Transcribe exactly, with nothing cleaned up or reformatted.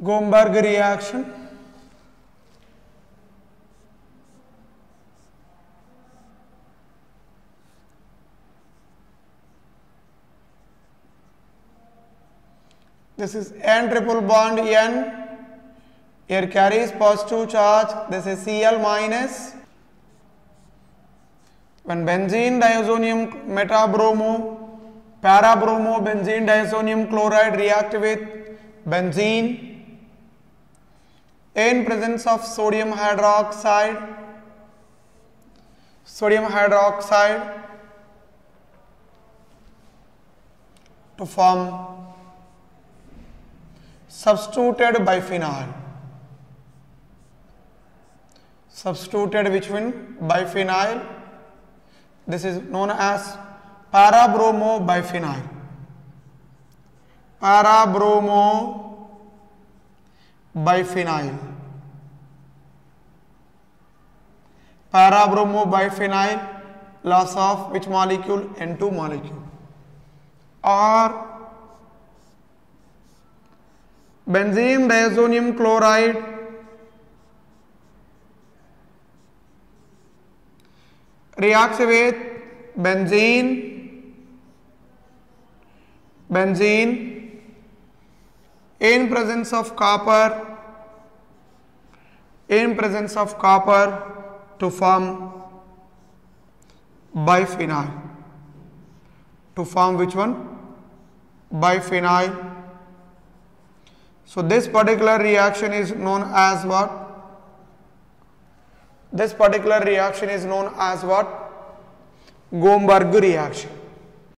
Gomberg reaction. This is N triple bond N. Here carries positive charge. This is Cl minus. When benzene diazonium metabromo, parabromo benzene diazonium chloride react with benzene in presence of sodium hydroxide, sodium hydroxide to form substituted biphenyl. Substituted which one? Biphenyl. This is known as parabromo biphenyl. Parabromo biphenyl. Parabromo biphenyl, loss of which molecule? N two molecule. Or benzene diazonium chloride reacts with benzene, benzene in presence of copper, in presence of copper to form biphenyl. To form which one? Biphenyl. So this particular reaction is known as what? This particular reaction is known as what? Gomberg reaction.